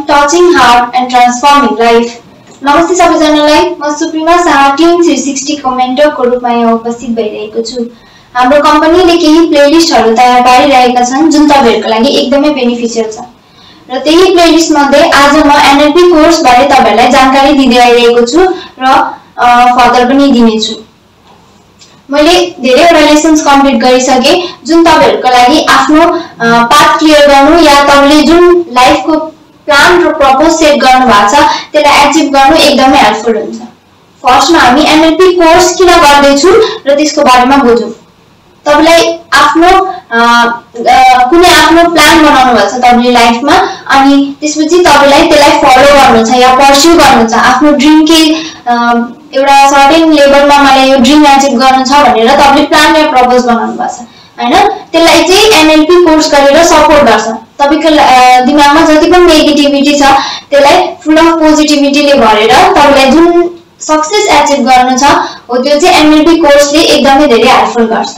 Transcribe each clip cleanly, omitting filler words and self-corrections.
touching heart and transforming life. नमस्ते सबैजनालाई, म सुप्रिमा शाह टिम 360 को मेन्टरको रूपमा यहाँ उपस्थित भइरहेको छु। हाम्रो कम्पनीले केही प्लेलिस्टहरु तयार पारिरहेका छन् जुन तपाईहरुको लागि एकदमै बेनिफिशियल छ। र त्यही प्लेलिस्ट मध्ये आज म एनएलपी कोर्स बारे तपाईहरुलाई जानकारी दिँदै आइरहेको छु र फर्दर पनि दिने छु। मैले धेरैवटा लेसन्स कम्प्लिट गरिसके जुन तपाईहरुको लागि आफ्नो पाथ क्लियर गर्नु या तपाईले जुन लाइफको प्लान र प्रपोज सेट गर्नु भएको छ त्यसलाई अचिभ गर्नु एकदमै हेल्पफुल हुन्छ। फर्स्टमा हामी एनएलपी कोर्स किन गर्दै छु र त्यसको बारेमा बुझौं। तपाईलाई आफ्नो कुनै आफ्नो प्लान बनाउनु भएको छ तपाईले लाइफमा अनि त्यसपछि तपाईलाई त्यसलाई फलो गर्नु छ या पर्स्यु गर्नु छ। आफ्नो ड्रीम के एउटा सर्टेन लेभलमा मलाई यो ड्रीम अचिभ गर्नु छ भनेर तपाईले प्लान या प्रपोज बनाउनु भएको छ हैन। त्यसलाई चाहिँ एनएलपी कोर्स गरेर सपोर्ट गर्छ। तपाईको दिमागमा जति पनि नेगेटिभिटी छ त्यसलाई फुल अफ पोजिटिभिटीले भरेर तपाईलाई जुन सक्सेस अचिभ गर्नु छ हो त्यो चाहिँ एनएलपी कोर्सले एकदमै धेरै हेल्पफुल गर्छ।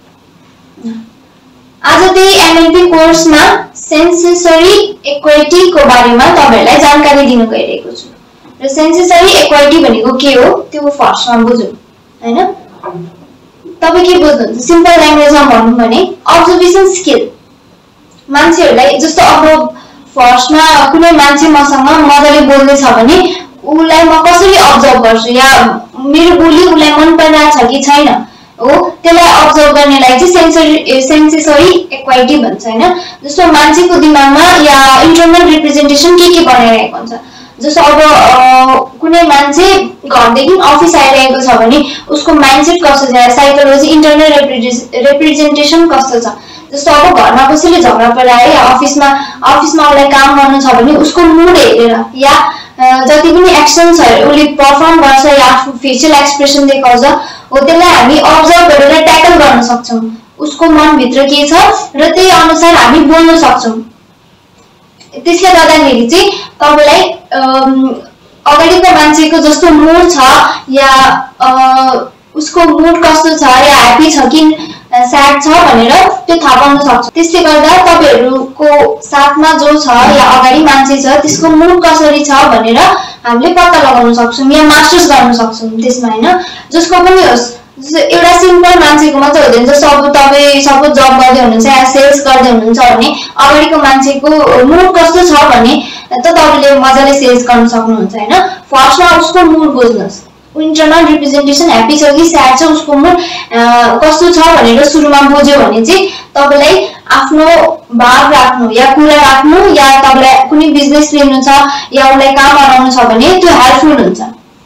आज त्यही एनएलपी कोर्समा सेन्सेसरी इक्वालिटी को बारेमा तपाईहरुलाई जानकारी दिन गइरहेको छु। र सेन्सेसरी इक्वालिटी भनेको के हो त्यो फर्स्टमा बुझौं हैन। तपाई के बुझ्नुहुन्छ? सिम्पल ल्याङ्ग्वेजमा भनौं भने अब्जर्भेसन स्किल। मान्छेहरुलाई जस्तो अब फर्स्टमा कुनै मान्छे मसँग मजाले बोल्दै छ भने उलाई म कसरी अब्जर्भ गर्छु या मेरो बोली उलाई मन परिरहेछ कि छैन हो त्यसलाई अब्जर्भ गर्नेलाई चाहिँ सेन्सेसरी इक्वालिटी भन्छ हैन। जस्तो मान्छेको दिमागमा या इन्टरनल रिप्रेजेन्टेसन के बनाइरहेको हुन्छ। जस्तो अब कुनै मान्छे घरदेखि अफिस आइरहेको छ भने उसको माइन्डसेट कस्तो छ, साइकोलोजी इन्टरनल रिप्रेजेन्टेसन कस्तो छ। जस्तो अब घरमा कसैले झगडा परिरहे या अफिसमा उलाई काम गर्नु छ भने उसको मुड हेरेर या जति पनि एक्सन्सहरु उले परफर्म गर्छ या आफ्नो फेसियल एक्सप्रेसन देखाउँछ हो त्यसलाई हामी अब्जर्भ गरेर ट्याकल गर्न सक्छौं। उसको मन भित्र के छ र त्यही अनुसार हामी बोल्न सक्छौं। त्यसले गर्दाखेरि चाहिँ तपाईलाई अगाडिको मान्छेको जस्तो मुड छ या उसको मुड कस्तो छ या ह्यापी छ कि स्याड छ भनेर त्यो थाहा पाउन सक्छ। त्यसले गर्दा तपाईहरुको साथमा जो छ या अगाडि मान्छे छ त्यसको मुड कसरी छ भनेर हामीले पत्ता लगाउन सक्छौं या मास्टर्स गर्न सक्छौं त्यसमा हैन। जसको पनि होस् एउटा सिम्पल मान्छेको मात्र हुँदैन। जस्तो अब तपाई सपोज जब गर्दै हुनुहुन्छ या सेल्स गर्दै हुनुहुन्छ भने अगाडिको मान्छेको मुड कस्तो छ भने त तपाईले मजाले सेल्स गर्न सक्नुहुन्छ हैन। फर्स्टमा उसको मुड बुझ्नुस्। इन्टरनल रिप्रेजेन्टेसन ह्यापी छ कि स्याड छ उसको मुड कस्तो छ भनेर सुरुमा बुझ्यो भने चाहिँ तपाईलाई आफ्नो भाग राख्नु या कुरा राख्नु या तपाईलाई कुनै बिजनेस लिनु छ या उलाई काम गराउनु छ भने त्यो हेल्पफुल हुन्छ।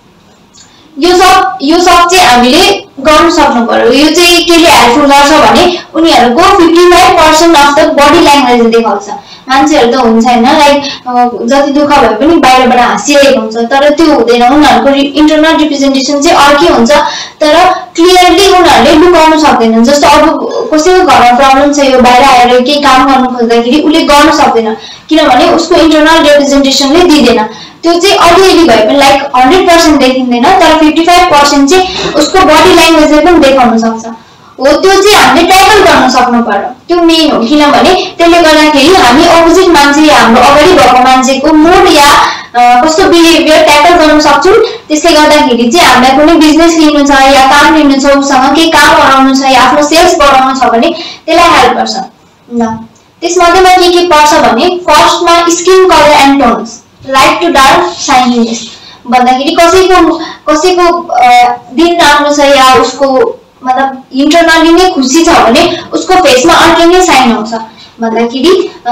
यो सब चाहिँ हामीले गर्न सक्नु पर्यो। यो चाहिँ केले हेल्पफुल गर्छ भने उनीहरुको 55% अफ द बडी ल्याङ्ग्वेज देखाउँछ। मान्छेहरु त हुन्छ हैन लाइक जति दुःख भए पनि बाहिरबाट हाँसिरहेको हुन्छ तर त्यो हुँदैन। उनीहरुको इन्टरनल रिप्रेजेन्टेसन चाहिँ अर्कै हुन्छ तर क्लियरली उनीहरुले लुकाउन सक्दैनन्। जस्तो अब कसैको घरमा प्रब्लम छ यो बाहिर आएर के काम गर्न खोज्दाखेरि उले गर्न सक्दैन किनभने उसको इन्टरनल रिप्रेजेन्टेसनले दिदैन। त्यो चाहिँ अलिअलि भए पनि लाइक 100% देखिँदैन तर 55% चाहिँ उसको बडी ल्याङ्ग्वेजले पनि देखाउन सक्छ हो। त्यो चाहिँ हामीले ट्याकल गर्न सक्नु पर्यो। त्यो मेन हो किनभने त्यसले गर्दाखेरि हामी अपोजिट मान्छे या हाम्रो अगाडि भएको मान्छेको मुड या कस्तो बिहेभियर ट्याकल गर्न सक्छौं। त्यसले गर्दाखेरि चाहिँ हामीलाई कुनै बिजनेस लिनु छ या काम लिनु छ उसँग के काम गराउनु छ या आफ्नो सेल्स बढाउनु छ भने त्यसलाई हेल्प गर्छ। ल त्यसमध्येमा के पर्छ भने फर्स्टमा skin colour and tones light to dark shininess भन्दाखेरि कसैको दिन राम्रो छ या उसको मतलब इन्टरनली नै खुसी छ भने उसको फेसमा अर्कै नै साइन आउँछ भन्दाखेरि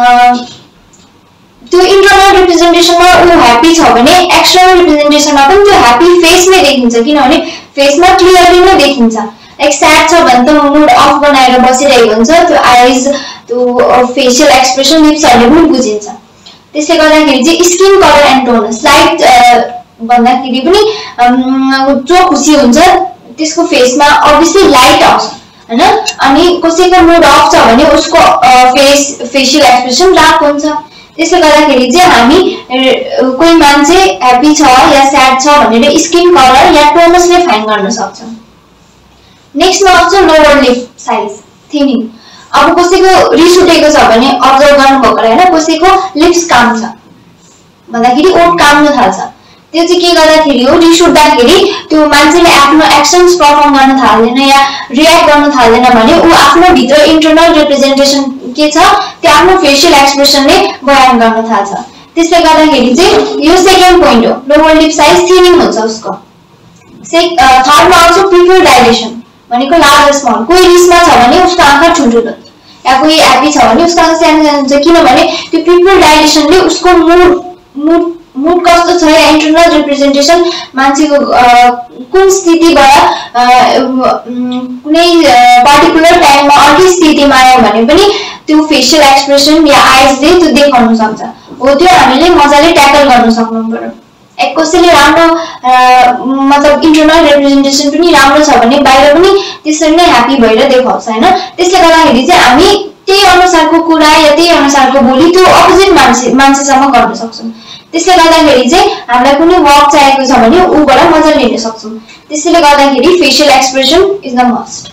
त्यो इन्टरनल रिप्रेजेन्टेसनमा उ ह्यापी छ भने एक्सटर्नल रिप्रेजेन्टेसनमा पनि त्यो ह्यापी फेस नै देखिन्छ किनभने फेसमा क्लियरली नै देखिन्छ। एक स्याड छ भने त मुड अफ बनाएर बसिरहेको हुन्छ त्यो आइज त्यो फेसियल एक्सप्रेसन लिप्सहरुले पनि बुझिन्छ। त्यसले गर्दाखेरि चाहिँ skin colour and tone light भन्दाखेरि पनि जो खुसी हुन्छ त्यसको फेसमा अभियसली लाइट आउँछ हैन। अनि कसैको मुड अफ छ भने उसको फेसियल एक्सप्रेसन डार्क हुन्छ। त्यसले गर्दाखेरि चाहिँ हामी कोही मान्छे ह्यापी छ या स्याड छ भनेर स्किन कलर या टोनसले फाइन गर्न सक्छौं। नेक्स्टमा आउँछ लोवर लिप साइज थिनिङ। अब कसैको रिस उठेको छ भने अब्जर्भ गर्नु भएको हैन कसैको लिप्स काम छ भन्दाखेरि ओठ काम्न थाल्छ। त्यो चाहिँ के गर्दाखेरि हो, रिस उठ्दाखेरि त्यो मान्छेले आफ्नो एक्सन्स परफर्म गर्न थाल्दैन या रियाक्ट गर्न थाल्दैन भने ऊ आफ्नो भित्र इन्टरनल रिप्रेजेन्टेसन के छ त्यो आफ्नो फेसियल एक्सप्रेसनले बयान गर्न थाल्छ। त्यसले गर्दाखेरि चाहिँ यो सेकेन्ड पोइन्ट हो, लोवर लिप साइज थिनिङ हुन्छ उसको। थर्डमा आउँछ पिपल डाइलेसन भनेको लार्ज स्मल। कोही रिसमा छ भने उसको आँखा ठुल्ठुलो या कोही ह्याप्पी छ भने उसको आँखा सानो सानो हुन्छ, किनभने त्यो पिपल डाइलेसनले उसको मुड कस्तो छ या इन्टरनल रिप्रेजेन्टेसन मान्छेको कुन स्थितिबाट कुनै पार्टिकुलर टाइममा अर्कै स्थितिमा आयो भने पनि त्यो फेसियल एक्सप्रेसन या आइजले त्यो देखाउन सक्छ। हो त्यो हामीले मजाले ट्याकल गर्न सक्नु पर्यो। कसैले राम्रो मतलब इन्टरनल रिप्रेजेन्टेसन पनि राम्रो छ भने बाहिर पनि त्यसरी नै ह्याप्पी भएर देखाउँछ हैन। त्यसले गर्दाखेरि चाहिँ हामी त्यही अनुसारको कुरा या त्यही अनुसारको बोली त्यो अपोजिट मान्छेसम्म गर्न सक्छौँ। त्यसले गर्दाखेरि चाहिँ हामीलाई कुनै वर्क चाहिएको छ भने ऊबाट मजाले लिन सक्छौँ। त्यसैले गर्दाखेरि facial expression is the must.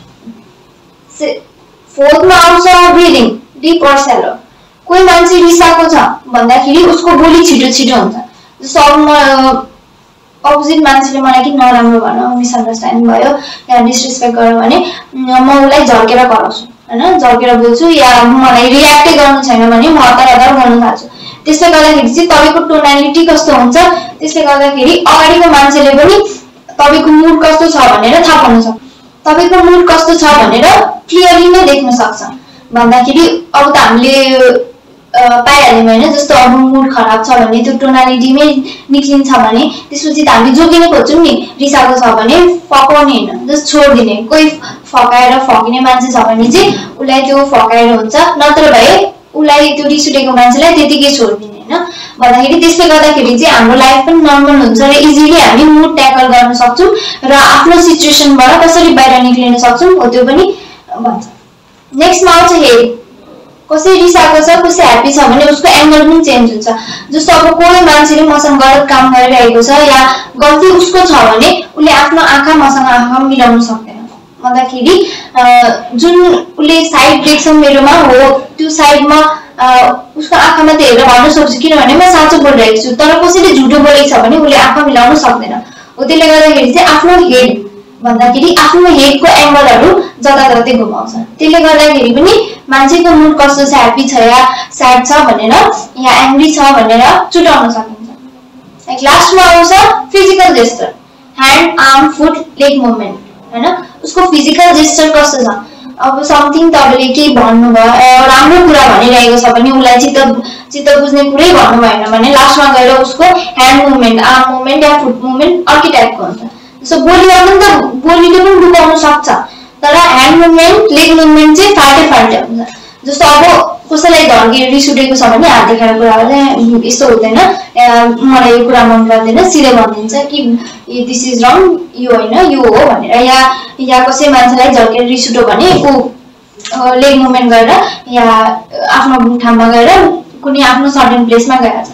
फोर्थमा आउँछ ब्रिदिङ, डिप अर स्यालो। कोही मान्छे रिसाएको छ भन्दाखेरि उसको बोली छिटो छिटो हुन्छ। जस्तो अब अपोजिट मान्छेले मलाई किन नराम्रो भनौँ, मिसअन्डरस्ट्यान्डिङ भयो या डिसरेस्पेक्ट गर्यो भने म उसलाई झर्केर कराउँछु हैन, झर्केर बोल्छु या मलाई रियाक्टै गर्नु छैन भने म हतार गर्न थाल्छु। त्यसले गर्दाखेरि चाहिँ तपाईको टोनालिटी कस्तो हुन्छ, त्यसले गर्दाखेरि अगाडिको मान्छेले पनि तपाईको मुड कस्तो छ भनेर थाहा पाउन सक्छ। तपाईको मुड कस्तो छ भनेर क्लियरली नै देख्न सक्छ भन्दाखेरि अब त हामीले पाइहाल्यौँ हैन। जस्तो अब मुड खराब छ भने त्यो टोनालिटीमै निक्लिन्छ भने त्यसपछि त हामी जोगिन खोज्छौँ नि। रिसाएको छ भने फकाउने हैन, जस्ट छोडिदिने। कोही फकाएर फकिने मान्छे छ भने चाहिँ उसलाई त्यो फकाएर हुन्छ, नत्र भए उसलाई त्यो रिस उठेको मान्छेलाई त्यतिकै छोडिदिने हैन भन्दाखेरि त्यसले गर्दाखेरि चाहिँ हाम्रो लाइफ पनि नर्मल हुन्छ र इजिली हामी मुड ट्याकल गर्न सक्छौँ र आफ्नो सिचुएसनबाट कसरी बाहिर निक्लिन सक्छौँ हो त्यो पनि भन्छ। नेक्स्टमा आउँछ हेड। कसै रिसाएको छ कसै ह्याप्पी छ भने उसको एंगल पनि चेन्ज हुन्छ। जस्तो अब कोही मान्छेले मसँग गलत काम गरिरहेको छ या गल्ती उसको छ भने उसले आफ्नो आँखा मसँग आँखा मिलाउन सक्दैन भन्दाखेरि जुन उसले साइड देख्छ मेरोमा हो त्यो साइडमा उसको आँखामा त हेरेर भन्न सक्छु किनभने म साँचो बोलिरहेको छु, तर कसैले झुटो बोलेको छ भने उसले आँखा मिलाउन सक्दैन। हो त्यसले गर्दाखेरि चाहिँ आफ्नो हेड भन्दाखेरि आफ्नो हेडको एंगलहरु जताततै घुमाउँछ। त्यसले गर्दाखेरि पनि मान्छेको मुड कस्तो छ, ह्याप्पी छ या स्याड छ भनेर या एङ्ग्री छ भनेर छुटाउन सकिन्छ। लाइक लास्टमा आउँछ physical gesture, hand arm foot leg movement हैन। उसको फिजिकल जेस्चर कस्तो छ, अब समथिङ तपाईले के भन्नु भयो राम्रो कुरा भनिरहेको छ भने उलाई चित्त बुझ्ने कुरै भन्नु भएन भने लास्टमा गएर उसको ह्यान्ड मुभमेन्ट, आर्म मुभमेन्ट या फुट मुभमेन्ट अर्कै टाइपको हुन्छ। सो बोलीमा पनि त बोलीले पनि लुकाउन सक्छ, तर ह्यान्ड मुभमेन्ट लेग मुभमेन्ट चाहिँ फाल्टै हुन्छ। जस्तो अब कसैलाई धर्के रिस उठेको छ भने हात देखाएर कुरा गर्दा यस्तो हुँदैन, मलाई यो कुरा मन पर्दैन सिधै भनिदिन्छ कि दिस इज रङ, यो होइन यो हो भनेर। या कसै मान्छेलाई झर्केर रिस उठ्यो भने ऊ लेग मुभमेन्ट गरेर या आफ्नो ठाउँमा गएर कुनै आफ्नो सर्टेन प्लेसमा गएर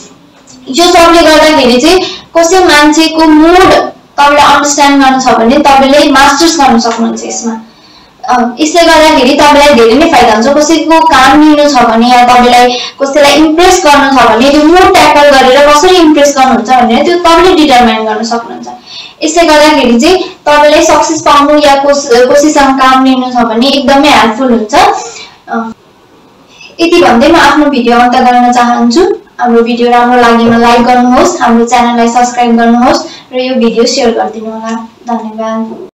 छ। यो सबले गर्दाखेरि चाहिँ कसै मान्छेको मुड तपाईलाई अन्डरस्ट्यान्ड गर्न छ भने तपाईले मास्टर्स गर्न सक्नुहुन्छ यसमा। यसले गर्दाखेरि तपाईलाई धेरै नै फाइदा हुन्छ। कसैको काम लिनु छ भने या तपाईलाई कसैलाई इम्प्रेस गर्नु छ भने त्यो मुड ट्याकल गरेर कसरी इम्प्रेस गर्नुहुन्छ भनेर त्यो तपाईले डिटरमाइन गर्न सक्नुहुन्छ। यसले गर्दाखेरि चाहिँ तपाईलाई सक्सेस पाउनु या कसैसँग काम लिनु छ भने एकदमै हेल्पफुल हुन्छ। यति भन्दै म आफ्नो भिडियो अन्त गर्न चाहन्छु। हाम्रो भिडियो राम्रो लागेमा लाइक गर्नुहोस्, हाम्रो च्यानललाई सब्स्क्राइब गर्नुहोस् र यो भिडियो शेयर गरिदिनु होला। धन्यवाद।